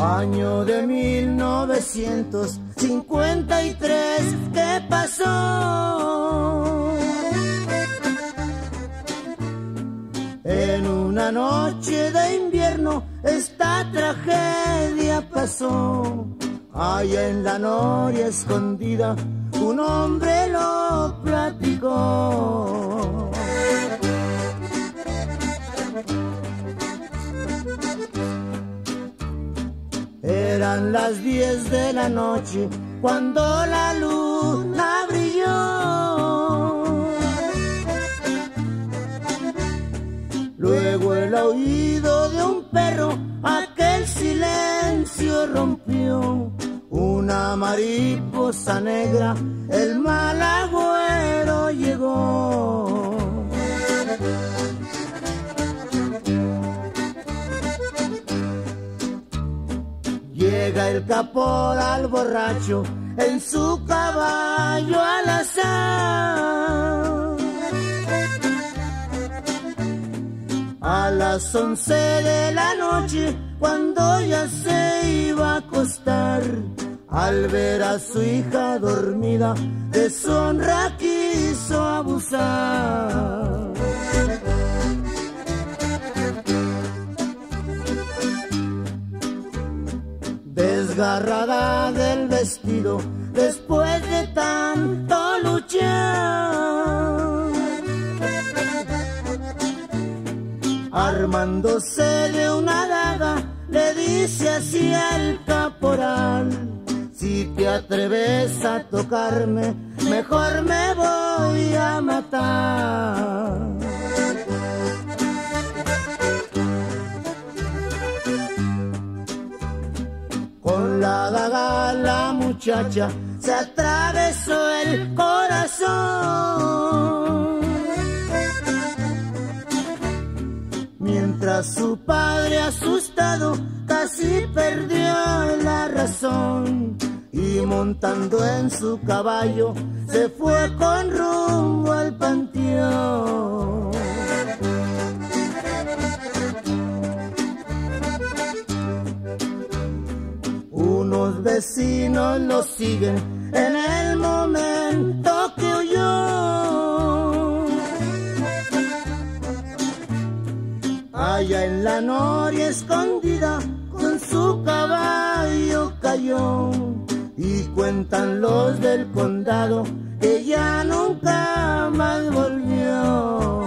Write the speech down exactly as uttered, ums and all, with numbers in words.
Año de mil novecientos cincuenta y tres, ¿qué pasó? En una noche de invierno esta tragedia pasó. Allá en la noria escondida un hombre lo platicó. Eran las diez de la noche cuando la luna brilló. Luego el aullido de un perro aquel silencio rompió. Una mariposa negra, el mal agüero llegó. Llega el caporal borracho en su caballo alazán. A las once de la noche, cuando ya se iba a acostar, al ver a su hija dormida, de su honra quiso abusar. Desgarrada del vestido, después de tanto luchar, armándose de una daga, le dice así al caporal: si te atreves a tocarme, mejor me voy a matar. Con la daga la muchacha se atravesó el corazón, mientras su padre asustado casi perdió la razón, y montando en su caballo se fue con rumbo al panteón. Unos vecinos lo siguen en el momento que huyó. Allá en la noria escondida con su caballo cayó, y cuentan los del condado que ya nunca más volvió.